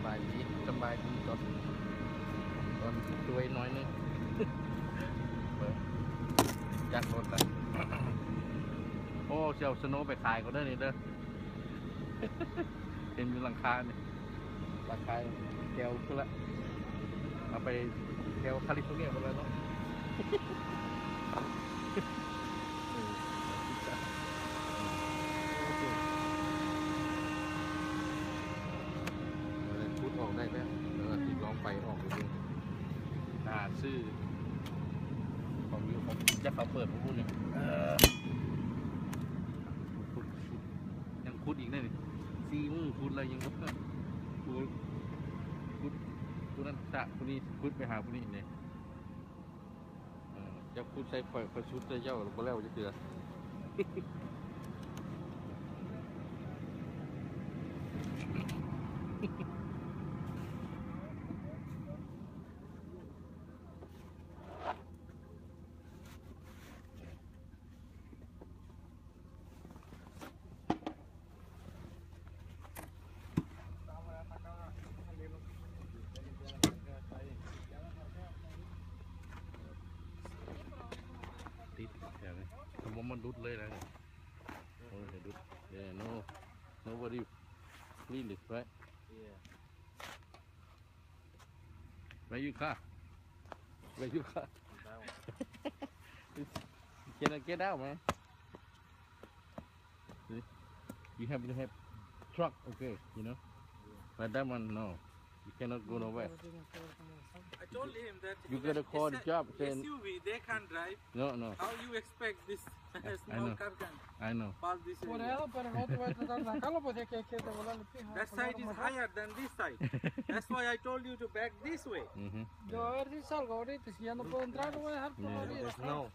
ายดีสบายดีตอนช่วยน้อยนึงจากรถอ่ะโอ้เจ้าสโนว์ไปขายก็ได้นี่เด้อเห็นอยู่หลังคาเนี่ยราคาแก้วก็ละเอาไปแก้วแคลิฟอร์เนียหมดแล้วเนาะพูดออกได้ไหมติดลองไปออกดูซื้อของอยู่ของจะเขาเปิดพูดเนี่ยยังคุดอีกได้เลยซีมือคุดอะไรยังก็คุดนั่นสะคุนี้คุดไปหาคุนี้เนี่ยจะคุดใส่ไฟชุดใส่เจ้าเราแล้วจะเตือติดแถวนี้ทำว่ามันดุดเลยนะโอ้ยดุดnobody clean it right where you car can I get out man you have truck okay you know but that one no you cannot go nowhere I told him that you gotta call the job saying SUV they can't drive. No. How you expect this small car can I know. pass this Por area? ela, pero no te voy a tratar de sacarlo porque aquí hay que volarle pija. That side is higher than this side. That's why I told you to back this way. Yo a ver si salgo ahorita, si ya no puedo entrar, lo voy a dejar por la vida. No.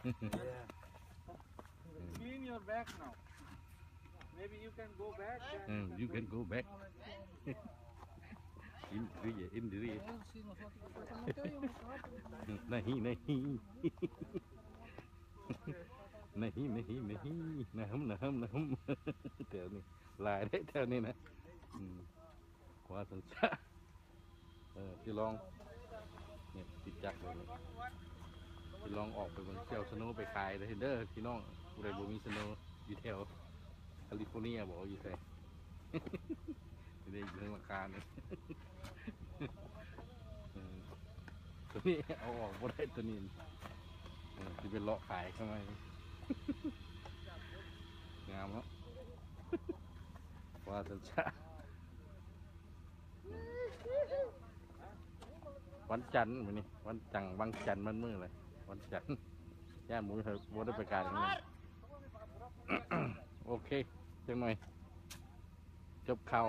Clean your back now. Maybe you can go back. You can go back. Indiriye. Si nosotros no te oímos, नहींนะहमแถวนี้ลายได้แถวนี้นะขวาสัญชาที่ลองเนี่ยติดจักรเลยที่ลองออกไปบนเที่ยวสโนว์ไปขายเลยเด้อพี่น้องผู้ใดบ่มีสโนว์อยู่แถวแคลิฟอร์เนียบอกอยู่ไสได้อยู่ในราคาเนี่ยตัวนี้เอาออกบ่ได้ตัวนี้ที่เป็นเลาะขายข้างในงามเนาะว่าสัญชาวันจันทร์วันนี้วันจังบางจันทร์มันมือเลยวันจันทร์ย่าหมูเถอะบัวได้ไปการนี้โอเคจังหน่อยจบข่าว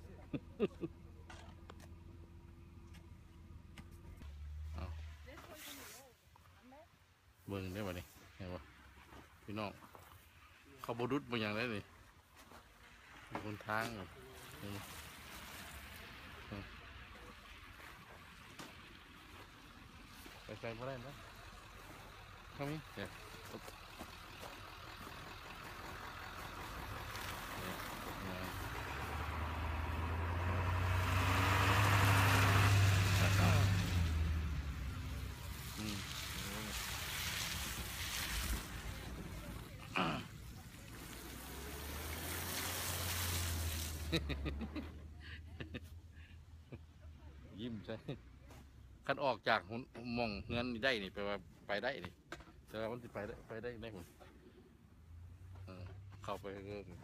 เบิ่งได้ป่ะนี่เห็นป่ะพี่น้องเขาบดุดบางอย่างได้เลยบนทางไปใส่ไม่ได้นะเข้ามีเดี๋ยวยิ้มใช่คันออกจากมองเงินได้นี่ไปว่าไปได้นี่แต่ว่ามันจะไปได้ไหมผมเข้าไปเรื่อง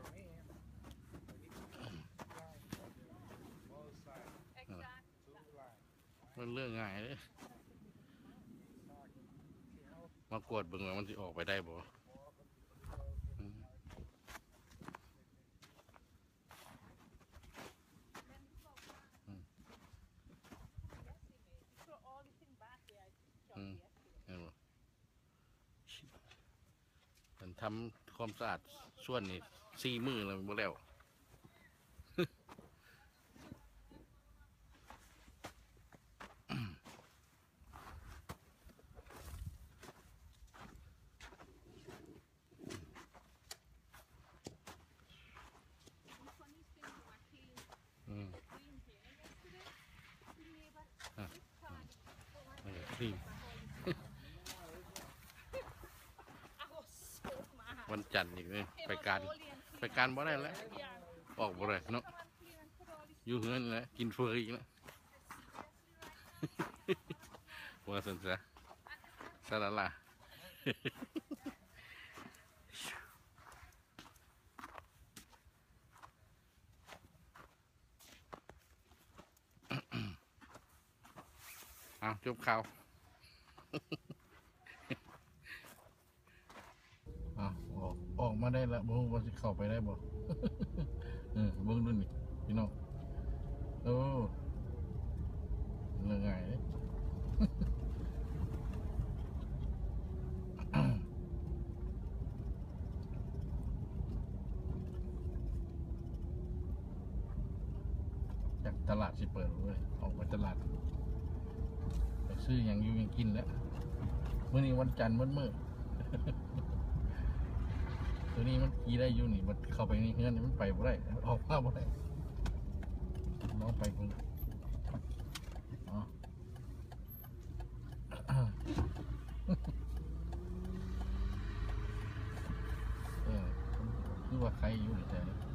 มันเรื่องง่ายเลยมากวดเบิ่งว่ามันจะออกไปได้บ่มันทำความสะอาดส่วนนี่4 มื้อแล้วหมดแล้วนี่วันจันทร์อีกเลยไปการบ่ได้แล้วออกบ่ได้เนาะอยู่เฮือนแล้วกินเฟออีกแล้วว่าสนใจสาระล่ะเอาจบข่าวออกมาได้แล้วบ่รู้ว่าจะเข้าไปได้บ่เบิ่งดูนี่พี่น้องโอ้เรื่องง่ายเลยจากตลาดสิเปิดเลยออกไปตลาดไปซื้ออย่างอยู่ยังกินแล้วเมื่อนี้วันจันทร์มื้อตัวนี้มันขี่ได้อยู่นี่มันเข้าไปในเฮือนนี่มันไปบ่ได้ออกมาบ่ได้น้องไปพุ่งอ๋อคือว่าใครอยู่ในใจ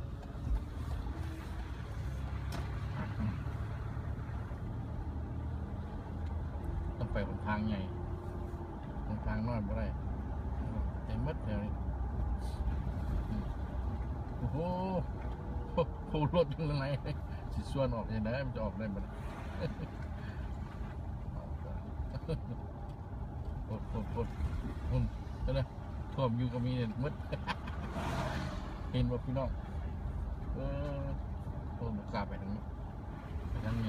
ต้องไปบนทางใหญ่บนทางน้อยบ่ได้เต็มมัดเลยโอ้โหรถยังไงสิส่วนออกยังไงมันจะออกได้บ้างโคตรนั่นแหละท่วมอยู่ก็มีเนี่ยมัดเห็นว่าพี่น้องโอ้กล้าไปทางนี้ไปทางไง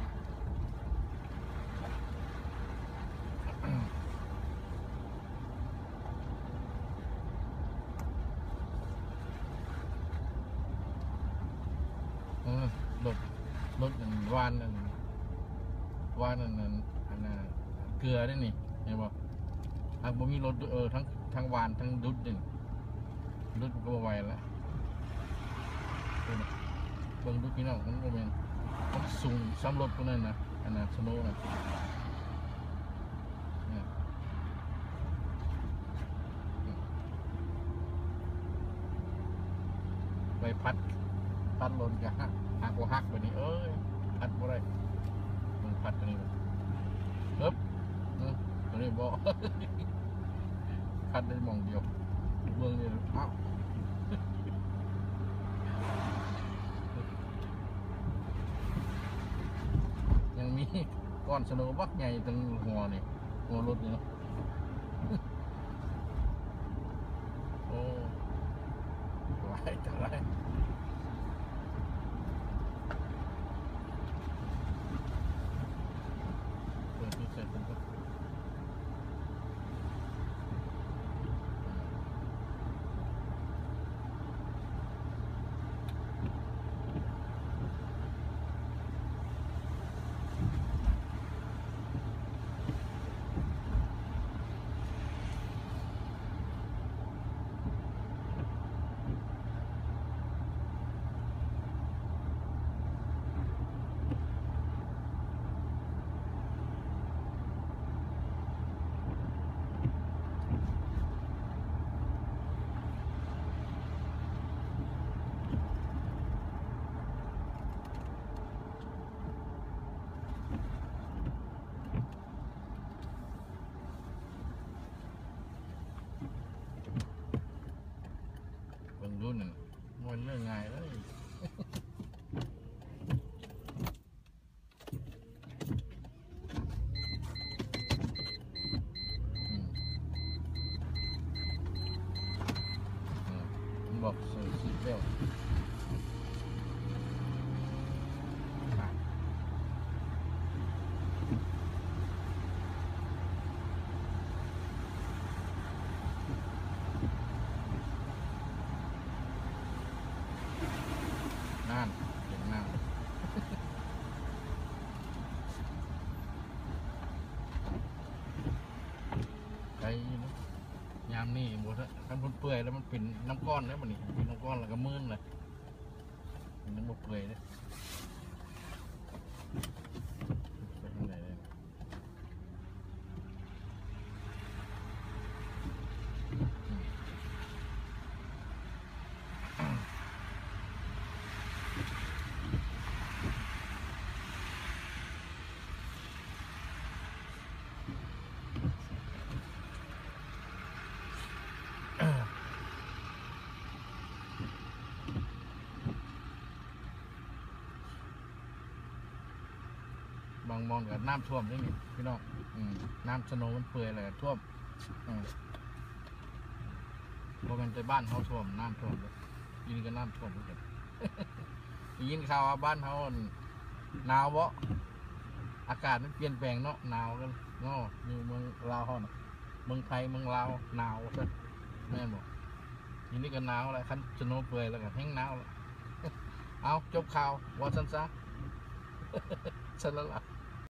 รถวานนั่นเกลือได้นี่เห็นป่ะหากบ่มีรถทั้งวานทั้งดุดนี่ดุดก็บ่ไหวแล้วเบิ่งดุดพี่น้องมันบ่แม่นมันสูงซ้ำรถพวกนั้นนะสโนว์นะไปพัดลนกันหักไปนี่พัดบ่ได้มันพัดตัวนี้ตัวนี้บ่พัดได้มองเดียวเมืองนี่ยังมีก้อนสโนว์บักใหญ่ตรงหัวนี่หัวรถนี่เนาะโอ้ไรจังไรรุ่นนั่นมันเรื่องง่ายแล้วบอกสีเปรี้ยวนั่นเห็นหน้าใจนะยามนี่หมดแล้วมันเปื่อยแล้วมันเป็นน้ำก้อนแล้วมันนี่เป็นน้ำก้อนแล้วก็มืนเลยมันน้ำเปื่อยเลยไปทางไหนเลยงมองกับน้ำท่วมได้นี่พี่น้องน้ำสโนว์มันเปื่อยเลยท่วมเพราะมันจะบ้านเขาท่วมน้ำท่วมเลยยินก็น้ำท่วมเหมือนกัน ยินข่าวว่าบ้านเขาหนาวบ่อากาศมันเปลี่ยนแปลงเนาะหนาวกันเนาะอยู่เมืองลาวเขาเนาะเมืองไทยเมืองลาวหนาวซะแม่นบอกยินนี่ก็หนาวแล้วคันสโนว์เปื่อยแล้วก็แห้งหนาวแล้ว เอาจบข่าวว่าสั้นซะ ฉันแล้วล่ะ